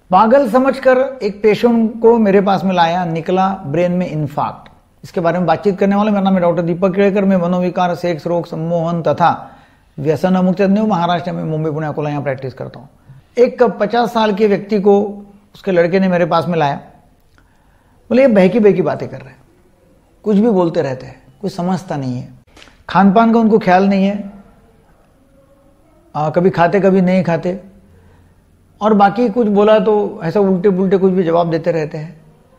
पागल समझकर एक पेशेंट को मेरे पास में लाया, निकला ब्रेन में इन्फार्क्ट। इसके बारे में बातचीत करने वाले मेरा नाम है डॉक्टर दीपक केड़कर। मैं मनोविकार, सेक्स रोग, सम्मोहन तथा व्यसन मुक्त महाराष्ट्र में मुंबई, पुणे, अकोला यहाँ प्रैक्टिस करता हूँ। एक 50 साल के व्यक्ति को उसके लड़के ने मेरे पास में लाया। बोले ये बहकी बहकी बातें कर रहे हैं, कुछ भी बोलते रहते हैं, कुछ समझता नहीं है, खान पान का उनको ख्याल नहीं है, कभी खाते कभी नहीं खाते, और बाकी कुछ बोला तो ऐसा उल्टे पुल्टे कुछ भी जवाब देते रहते हैं,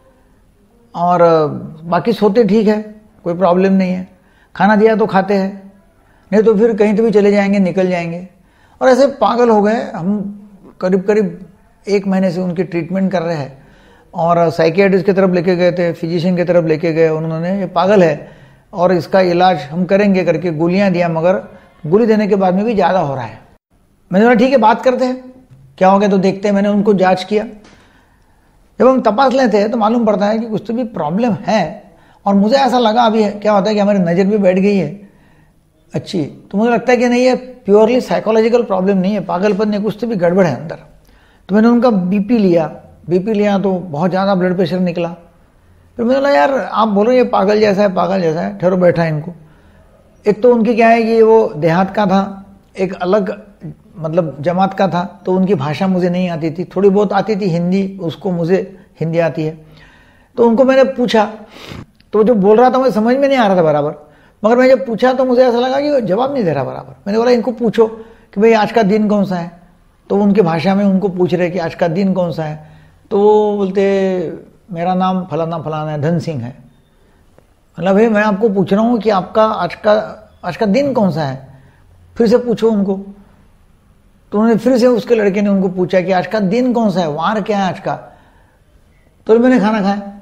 और बाकी सोते ठीक है, कोई प्रॉब्लम नहीं है, खाना दिया तो खाते हैं, नहीं तो फिर कहीं तो भी चले जाएंगे, निकल जाएंगे। और ऐसे पागल हो गए। हम करीब करीब 1 महीने से उनकी ट्रीटमेंट कर रहे हैं, और साइकियाट्रिस्ट की तरफ लेके गए थे, फिजिशियन की तरफ लेके गए। उन्होंने ये पागल है और इसका इलाज हम करेंगे करके गोलियां दिया, मगर गोली देने के बाद में भी ज़्यादा हो रहा है। मैंने बोला ठीक है, बात करते हैं, क्या हो गया तो देखते हैं। मैंने उनको जांच किया। जब हम तपास लेते हैं तो मालूम पड़ता है कि कुछ तो भी प्रॉब्लम है। और मुझे ऐसा लगा अभी क्या होता है कि हमारी नज़र भी बैठ गई है अच्छी, तो मुझे लगता है कि नहीं, ये प्योरली साइकोलॉजिकल प्रॉब्लम नहीं है, पागलपन नहीं, कुछ तो भी गड़बड़ है अंदर। तो मैंने उनका बीपी लिया तो बहुत ज़्यादा ब्लड प्रेशर निकला। फिर मैंने बोला यार आप बोलो ये पागल जैसा है, ठहरो बैठा है इनको। एक तो उनकी क्या है कि वो देहात का था, एक अलग मतलब जमात का था, तो उनकी भाषा मुझे नहीं आती थी, थोड़ी बहुत आती थी हिंदी, उसको मुझे हिंदी आती है। तो उनको मैंने पूछा तो जो बोल रहा था मुझे समझ में नहीं आ रहा था बराबर, मगर मैं जब पूछा तो मुझे ऐसा लगा कि वो जवाब नहीं दे रहा बराबर। मैंने बोला इनको पूछो कि भाई आज का दिन कौन सा है, तो उनकी भाषा में उनको पूछ रहे कि आज का दिन कौन सा है। तो वो बोलते मेरा नाम फलाना है, धन सिंह है। मतलब भाई मैं आपको पूछ रहा हूँ कि आपका आज का दिन कौन सा है, फिर से पूछो उनको। तो उन्होंने फिर से उसके लड़के ने उनको पूछा कि आज का दिन कौन सा है, वार क्या है आज का। तो मैंने खाना खाया।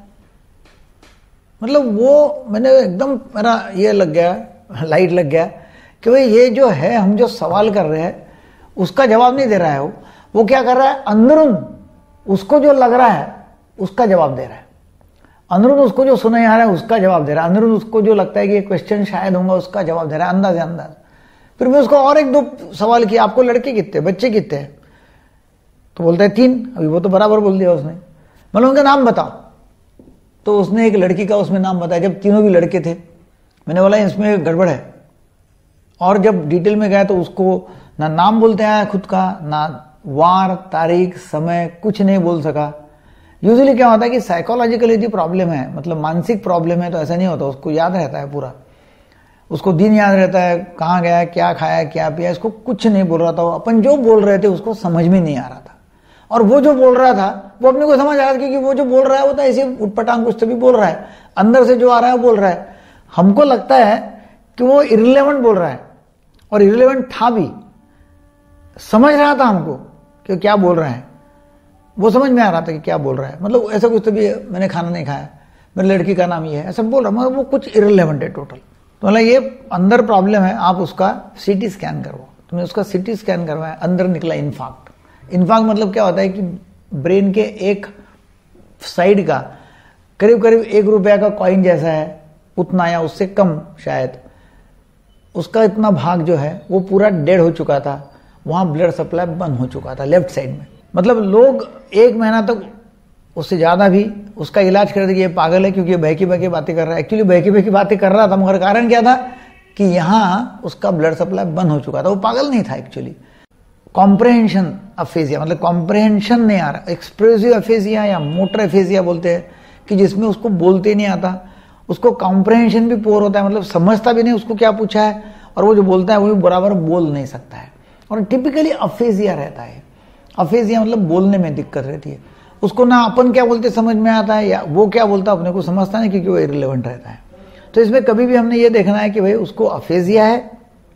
मतलब वो मैंने एकदम मेरा ये लग गया, लाइट लग गया कि भाई ये जो है, हम जो सवाल कर रहे हैं उसका जवाब नहीं दे रहा है। वो क्या कर रहा है, अंदरून उसको जो लग रहा है उसका जवाब दे रहा है, अंदरून उसको जो सुनाई आ रहा है उसका जवाब दे रहा है, अंदरून उसको जो लगता है कि ये क्वेश्चन शायद होगा उसका जवाब दे रहा है, अंदाज। फिर मैं उसको और 1-2 सवाल किया, आपको लड़के कितने, बच्चे कितने हैं? तो बोलता है 3। अभी वो तो बराबर बोल दिया उसने। मतलब उनका नाम बताओ। तो उसने एक लड़की का उसमें नाम बताया, जब तीनों भी लड़के थे। मैंने बोला इसमें गड़बड़ है। और जब डिटेल में गया तो उसको ना नाम बोलते आया खुद का, ना वार, तारीख, समय कुछ नहीं बोल सका। यूजुअली क्या होता है कि साइकोलॉजिकल यदि प्रॉब्लम है, मतलब मानसिक प्रॉब्लम है, तो ऐसा नहीं होता, उसको याद रहता है पूरा, उसको दिन याद रहता है, कहाँ गया, क्या खाया, क्या पिया, इसको कुछ नहीं बोल रहा था। अपन जो बोल रहे थे उसको समझ में नहीं आ रहा था, और वो जो बोल रहा था वो अपने को समझ आ रहा था, क्योंकि वो जो बोल रहा है वो तो ऐसे उटपटांग कुछ तो भी बोल रहा है, अंदर से जो आ रहा है वो बोल रहा है। हमको लगता है कि वो इर्रिलेवेंट बोल रहा है, और इर्रिलेवेंट था भी, समझ रहा था हमको कि क्या बोल रहा है, वो समझ में आ रहा था कि क्या बोल रहा है। मतलब ऐसा कुछ तो भी, मैंने खाना नहीं खाया, मेरी लड़की का नाम ये है, ऐसा बोल रहा, मगर वो कुछ इर्रिलेवेंट है टोटल। तो मतलब ये अंदर प्रॉब्लम है, आप उसका सीटी स्कैन करवाओ। तुमने उसका सीटी स्कैन करवाया, अंदर निकला इन्फार्क्ट। इन्फार्क्ट मतलब क्या होता है कि ब्रेन के एक साइड का करीब करीब 1 रुपया का कॉइन जैसा है, उतना या उससे कम शायद, उसका इतना भाग जो है वो पूरा डेड हो चुका था, वहां ब्लड सप्लाई बंद हो चुका था लेफ्ट साइड में। मतलब लोग 1 महीना तक, उससे ज़्यादा भी उसका इलाज कर दिया, ये पागल है क्योंकि ये बहकी बहकी बातें कर रहा है। एक्चुअली बहकी बहकी बातें कर रहा था, मगर कारण क्या था कि यहाँ उसका ब्लड सप्लाई बंद हो चुका था, वो पागल नहीं था एक्चुअली। कॉम्प्रहेंशन अफेजिया, मतलब कॉम्प्रहेंशन नहीं आ रहा, एक्सप्रेसिव अफेजिया या मोटर अफेजिया बोलते हैं, कि जिसमें उसको बोलते नहीं आता, उसको कॉम्प्रहेंशन भी पोर होता है, मतलब समझता भी नहीं उसको क्या पूछा है, और वो जो बोलता है वो भी बराबर बोल नहीं सकता है, और टिपिकली अफेजिया रहता है। अफेजिया मतलब बोलने में दिक्कत रहती है, उसको ना अपन क्या बोलते समझ में आता है, या वो क्या बोलता अपने को समझता नहीं, क्योंकि वो इर्रिलेवेंट रहता है। तो इसमें कभी भी हमने ये देखना है कि भाई उसको अफेजिया है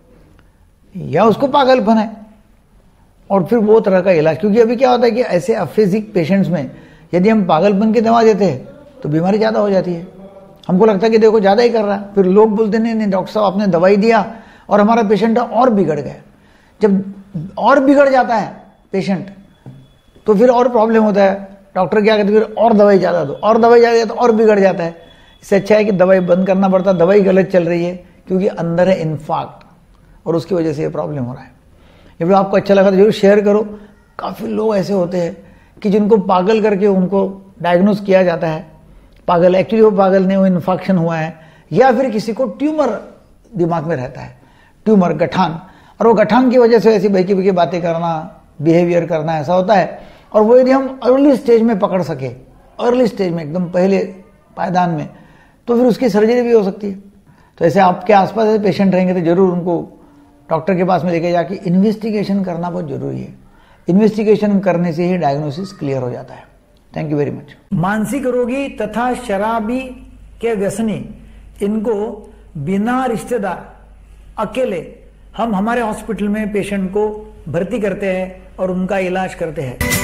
या उसको पागलपन है, और फिर वो तरह का इलाज। क्योंकि अभी क्या होता है कि ऐसे अफेजिक पेशेंट्स में यदि हम पागलपन की दवा देते हैं तो बीमारी ज़्यादा हो जाती है। हमको लगता है कि देखो ज़्यादा ही कर रहा है, फिर लोग बोलते नहीं डॉक्टर साहब आपने दवाई दिया और हमारा पेशेंट और बिगड़ गया। जब और बिगड़ जाता है पेशेंट तो फिर और प्रॉब्लम होता है, डॉक्टर क्या कहते हैं फिर और दवाई ज़्यादा दो, और दवाई ज़्यादा तो और बिगड़ जाता है। इससे अच्छा है कि दवाई बंद करना पड़ता, दवाई गलत चल रही है क्योंकि अंदर है इन्फार्क्ट, और उसकी वजह से ये प्रॉब्लम हो रहा है। ये वीडियो आपको अच्छा लगा तो जरूर शेयर करो। काफ़ी लोग ऐसे होते हैं कि जिनको पागल करके उनको डायग्नोस किया जाता है, पागल एक्चुअली वो पागल नहीं, वो इन्फेक्शन हुआ है, या फिर किसी को ट्यूमर दिमाग में रहता है, ट्यूमर गठान, और वो गठान की वजह से ऐसी बहकी बहकी बातें करना, बिहेवियर करना ऐसा होता है। और वो यदि हम अर्ली स्टेज में पकड़ सके, अर्ली स्टेज में एकदम पहले पायदान में, तो फिर उसकी सर्जरी भी हो सकती है। तो ऐसे आपके आसपास ऐसे पेशेंट रहेंगे तो जरूर उनको डॉक्टर के पास में लेके जाके इन्वेस्टिगेशन करना बहुत जरूरी है। इन्वेस्टिगेशन करने से ही डायग्नोसिस क्लियर हो जाता है। Thank you very much. मानसिक रोगी तथा शराबी के व्यसनी, इनको बिना रिश्तेदार अकेले हम हमारे हॉस्पिटल में पेशेंट को भर्ती करते हैं और उनका इलाज करते हैं।